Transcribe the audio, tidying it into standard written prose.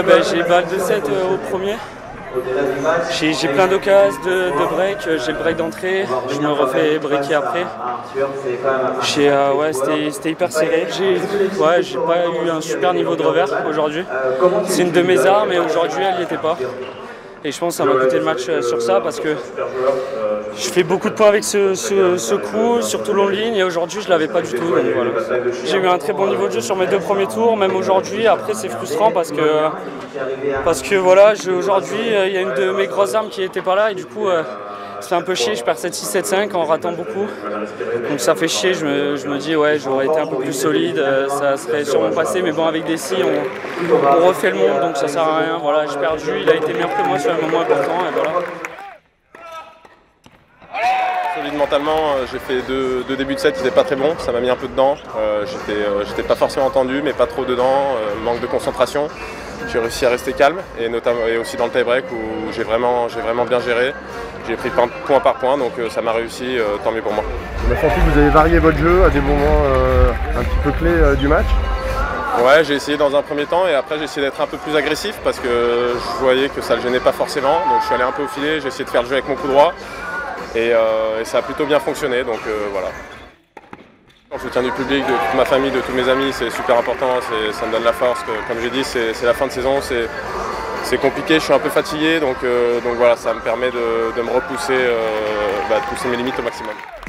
J'ai balle de 7 au premier. J'ai plein d'occasions de break, j'ai le break d'entrée, je me refais breaker après. C'était hyper serré. J'ai pas eu un super niveau de revers aujourd'hui. C'est une de mes armes et aujourd'hui elle n'y était pas. Et je pense que ça m'a coûté le match sur ça parce que je fais beaucoup de points avec ce coup, surtout long ligne, et aujourd'hui je l'avais pas du tout. Donc voilà. J'ai eu un très bon niveau de jeu sur mes 2 premiers tours, même aujourd'hui. Après c'est frustrant parce que voilà, aujourd'hui il y a une de mes grosses armes qui n'était pas là et du coup ça fait un peu chier, je perds 7-6, 7-5 en ratant beaucoup. Donc ça fait chier, je me dis ouais j'aurais été un peu plus solide, ça serait sûrement passé, mais bon avec des si on refait le monde donc ça sert à rien. Voilà, j'ai perdu, il a été meilleur que moi sur un moment important et voilà. Solide mentalement, j'ai fait deux débuts de set qui n'étaient pas très bons, ça m'a mis un peu dedans. J'étais pas forcément entendu mais pas trop dedans, manque de concentration. J'ai réussi à rester calme et aussi dans le tie-break où j'ai vraiment bien géré. J'ai pris point par point, donc ça m'a réussi, tant mieux pour moi. On a senti que vous avez varié votre jeu à des moments un petit peu clés du match. Ouais, j'ai essayé dans un premier temps et après j'ai essayé d'être un peu plus agressif parce que je voyais que ça ne le gênait pas forcément. Donc je suis allé un peu au filet, j'ai essayé de faire le jeu avec mon coup droit et ça a plutôt bien fonctionné, donc voilà. Le soutien du public, de toute ma famille, de tous mes amis, c'est super important, ça me donne la force. Comme j'ai dit, c'est la fin de saison, c'est compliqué, je suis un peu fatigué, donc voilà, ça me permet de me repousser, de pousser mes limites au maximum.